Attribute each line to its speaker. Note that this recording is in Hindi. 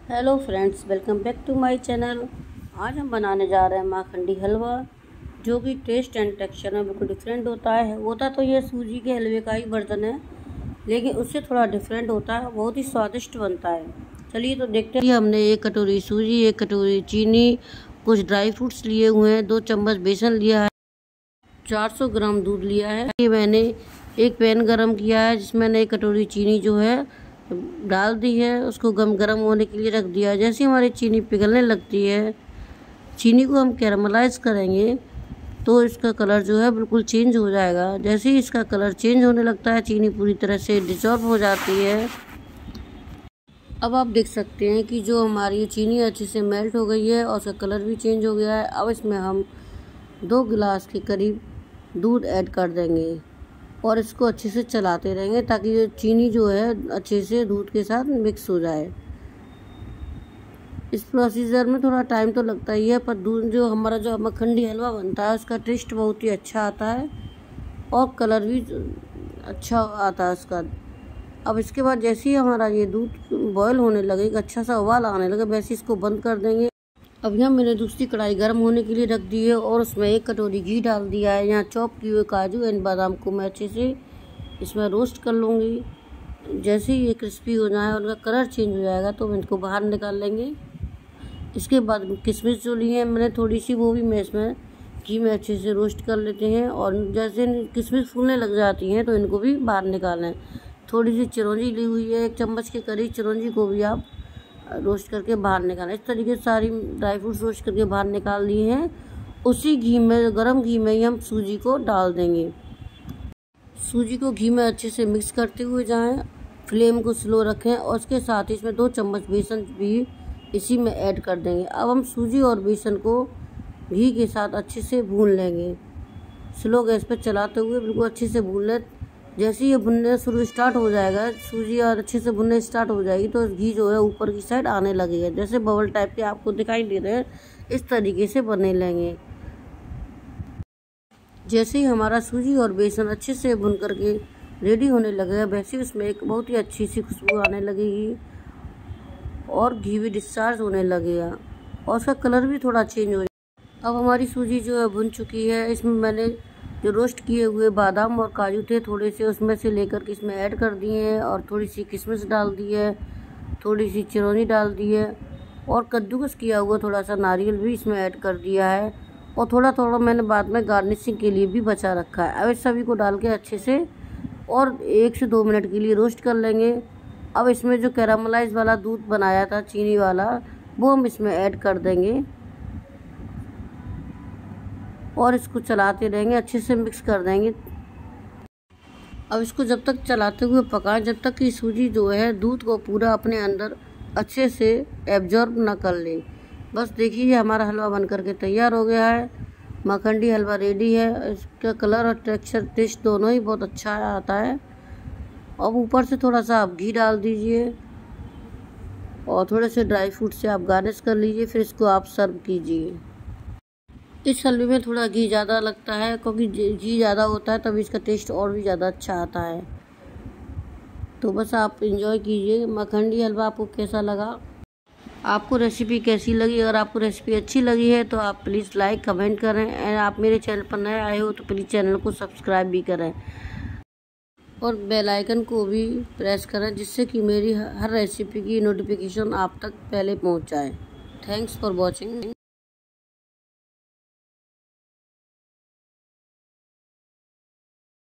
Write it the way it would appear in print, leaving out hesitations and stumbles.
Speaker 1: Hello friends, welcome back to my channel. आज हम बनाने जा रहे हैं माखंडी हलवा, जो कि टेस्ट एंड टेक्सचर में बिल्कुल डिफरेंट होता है। होता तो ये सूजी के हलवे का ही वर्जन है, लेकिन उससे थोड़ा डिफरेंट होता है, बहुत ही स्वादिष्ट बनता है। चलिए तो देखते हैं। हमने 1 कटोरी सूजी, 1 कटोरी चीनी, कुछ ड्राई फ्रूट्स लिए हुए हैं, 2 चम्मच बेसन लिया है, 400 ग्राम दूध लिया है। ये मैंने एक पैन गरम किया है, जिसमें मैंने 1 कटोरी चीनी जो है डाल दी है, उसको गरम होने के लिए रख दिया है। जैसे हमारी चीनी पिघलने लगती है, चीनी को हम कैरामलाइज करेंगे तो इसका कलर जो है बिल्कुल चेंज हो जाएगा। जैसे ही इसका कलर चेंज होने लगता है, चीनी पूरी तरह से डिसॉल्व हो जाती है। अब आप देख सकते हैं कि जो हमारी चीनी अच्छे से मेल्ट हो गई है और उसका कलर भी चेंज हो गया है। अब इसमें हम 2 गिलास के करीब दूध ऐड कर देंगे और इसको अच्छे से चलाते रहेंगे, ताकि ये चीनी जो है अच्छे से दूध के साथ मिक्स हो जाए। इस प्रोसीजर में थोड़ा टाइम तो लगता ही है, पर दूध जो हमारा मखंडी हलवा बनता है, उसका टेस्ट बहुत ही अच्छा आता है और कलर भी अच्छा आता है उसका। अब इसके बाद जैसे ही हमारा ये दूध बॉयल होने लगेगा, अच्छा सा उबाल आने लगे, वैसे इसको बंद कर देंगे। अब यहाँ मैंने दूसरी कढ़ाई गर्म होने के लिए रख दी है और उसमें 1 कटोरी घी डाल दिया है। यहाँ चॉप किए हुए काजू एंड बादाम को मैं अच्छे से इसमें रोस्ट कर लूँगी। जैसे ही ये क्रिस्पी हो जाए, उनका कलर चेंज हो जाएगा, तो हम इनको बाहर निकाल लेंगे। इसके बाद किशमिश जो ली है मैंने थोड़ी सी, वो भी मैं इसमें घी में अच्छे से रोस्ट कर लेते हैं। और जैसे किशमिश फूलने लग जाती हैं, तो इनको भी बाहर निकालें। थोड़ी सी चिरौंजी ली हुई है, 1 चम्मच के करीब चिरौंजी को भी आप रोस्ट करके बाहर निकालें। इस तरीके से सारी ड्राई फ्रूट्स रोस्ट करके बाहर निकाल लिए हैं। उसी घी में, गरम घी में ही हम सूजी को डाल देंगे। सूजी को घी में अच्छे से मिक्स करते हुए जाएं, फ्लेम को स्लो रखें और उसके साथ ही इसमें 2 चम्मच बेसन भी इसी में ऐड कर देंगे। अब हम सूजी और बेसन को घी के साथ अच्छे से भून लेंगे, स्लो गैस पर चलाते हुए बिल्कुल अच्छे से भून लें। जैसे ही ये भुनने शुरू स्टार्ट हो जाएगा, सूजी और अच्छे से भुनने स्टार्ट हो जाएगी, तो घी जो है ऊपर की साइड आने लगेगा। जैसे बबल टाइप के आपको दिखाई दे रहे हैं, इस तरीके से बने लेंगे। जैसे ही हमारा सूजी और बेसन अच्छे से भुन करके रेडी होने लगेगा, वैसे उसमें एक बहुत ही अच्छी सी खुशबू आने लगेगी और घी भी डिस्चार्ज होने लगेगा और उसका कलर भी थोड़ा चेंज हो जाएगा। अब हमारी सूजी जो है भुन चुकी है। इसमें मैंने जो रोस्ट किए हुए बादाम और काजू थे, थोड़े से उसमें से लेकर के इसमें ऐड कर दिए हैं और थोड़ी सी किशमिश डाल दी है, थोड़ी सी चिरौंजी डाल दी है और कद्दूकस किया हुआ थोड़ा सा नारियल भी इसमें ऐड कर दिया है और थोड़ा थोड़ा मैंने बाद में गार्निशिंग के लिए भी बचा रखा है। अब इस सभी को डाल के अच्छे से और 1 से 2 मिनट के लिए रोस्ट कर लेंगे। अब इसमें जो कैरामलाइज वाला दूध बनाया था चीनी वाला, वो हम इसमें ऐड कर देंगे और इसको चलाते रहेंगे, अच्छे से मिक्स कर देंगे। अब इसको जब तक चलाते हुए पकाएं, जब तक कि सूजी जो है दूध को पूरा अपने अंदर अच्छे से एब्जॉर्ब ना कर ले। बस देखिए, हमारा हलवा बन करके तैयार हो गया है। मखंडी हलवा रेडी है। इसका कलर और टेक्सचर, टेस्ट दोनों ही बहुत अच्छा आता है। अब ऊपर से थोड़ा सा आप घी डाल दीजिए और थोड़े से ड्राई फ्रूट से आप गार्निश कर लीजिए, फिर इसको आप सर्व कीजिए। इस हलवे में थोड़ा घी ज़्यादा लगता है, क्योंकि घी ज़्यादा होता है तभी इसका टेस्ट और भी ज़्यादा अच्छा आता है। तो बस आप एंजॉय कीजिए। मखंडी हलवा आपको कैसा लगा, आपको रेसिपी कैसी लगी? अगर आपको रेसिपी अच्छी लगी है तो आप प्लीज़ लाइक कमेंट करें, एंड आप मेरे चैनल पर नए आए हो तो प्लीज़ चैनल को सब्सक्राइब भी करें और बेल आइकन को भी प्रेस करें, जिससे कि मेरी हर रेसिपी की नोटिफिकेशन आप तक पहले पहुंच जाए। Thanks for watching.